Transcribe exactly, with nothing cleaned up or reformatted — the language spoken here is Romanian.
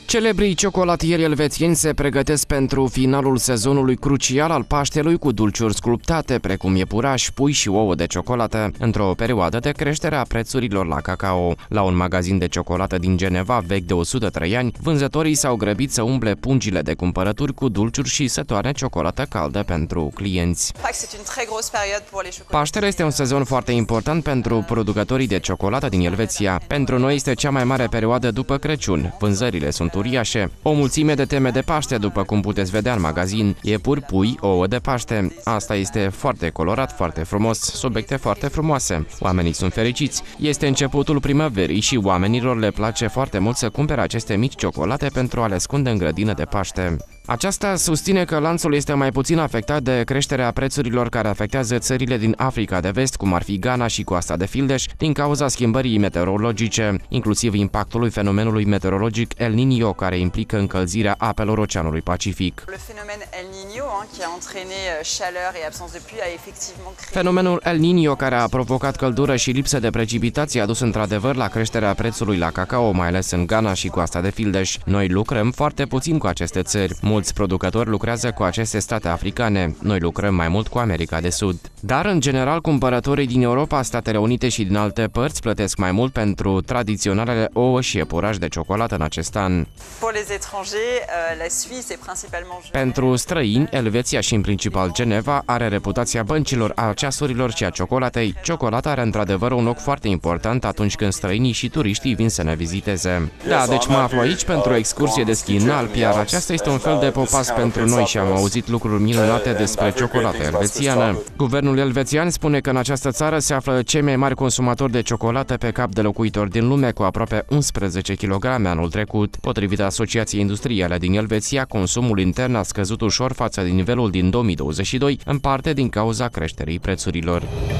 Celebrii ciocolatieri elvețieni se pregătesc pentru finalul sezonului crucial al Paștelui cu dulciuri sculptate, precum iepuraș, pui și ouă de ciocolată, într-o perioadă de creștere a prețurilor la cacao. La un magazin de ciocolată din Geneva, vechi de o sută trei ani, vânzătorii s-au grăbit să umple pungile de cumpărături cu dulciuri și să toarne ciocolată caldă pentru clienți. Paștele este un sezon foarte important pentru producătorii de ciocolată din Elveția. Pentru noi este cea mai mare perioadă după Crăciun. Vânzările sunt uriașe. O mulțime de teme de Paște, după cum puteți vedea în magazin. Iepuri, pui, ouă de Paște. Asta este foarte colorat, foarte frumos, subiecte foarte frumoase. Oamenii sunt fericiți. Este începutul primăverii și oamenilor le place foarte mult să cumpere aceste mici ciocolate pentru a le ascunde în grădină de Paște. Aceasta susține că lanțul este mai puțin afectat de creșterea prețurilor care afectează țările din Africa de Vest, cum ar fi Ghana și Coasta de Fildeș, din cauza schimbării meteorologice, inclusiv impactului fenomenului meteorologic El Niño, care implică încălzirea apelor Oceanului Pacific. Fenomenul El Niño, care a provocat căldură și lipsă de precipitații, a dus într-adevăr la creșterea prețului la cacao, mai ales în Ghana și Coasta de Fildeș. Noi lucrăm foarte puțin cu aceste țări. Mulți producători lucrează cu aceste state africane. Noi lucrăm mai mult cu America de Sud. Dar, în general, cumpărătorii din Europa, Statele Unite și din alte părți plătesc mai mult pentru tradiționalele ouă și iepuraș de ciocolată în acest an. Pentru străini, Elveția și în principal Geneva are reputația băncilor, a ceasurilor și a ciocolatei. Ciocolata are într-adevăr un loc foarte important atunci când străinii și turiștii vin să ne viziteze. Da, deci mă aflu aici pentru o excursie de schi în Alpi, iar aceasta este un fel de popas pentru noi și am auzit lucruri minunate despre ciocolată elvețiană. Guvernul elvețian spune că în această țară se află cei mai mari consumatori de ciocolată pe cap de locuitor din lume, cu aproape unsprezece kilograme anul trecut. Potrivit Asociației Industriale din Elveția, consumul intern a scăzut ușor față de nivelul din două mii douăzeci și doi, în parte din cauza creșterii prețurilor.